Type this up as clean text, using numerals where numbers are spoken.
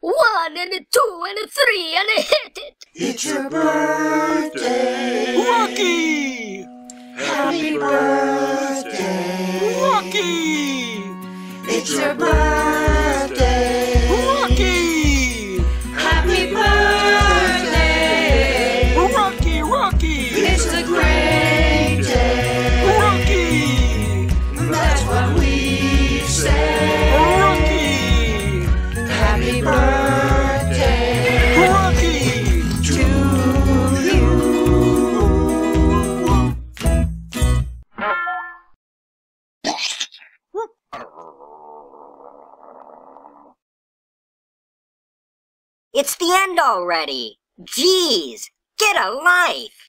1 and a 2 and a 3 and a hit it! It's your birthday! Rocky! Happy birthday! Rocky! It's your birthday! Rocky! Happy birthday! Rocky, Rocky! It's a great day! Rocky! That's what we say! Rocky! Happy birthday! Rocky! To you! It's the end already! Jeez, get a life!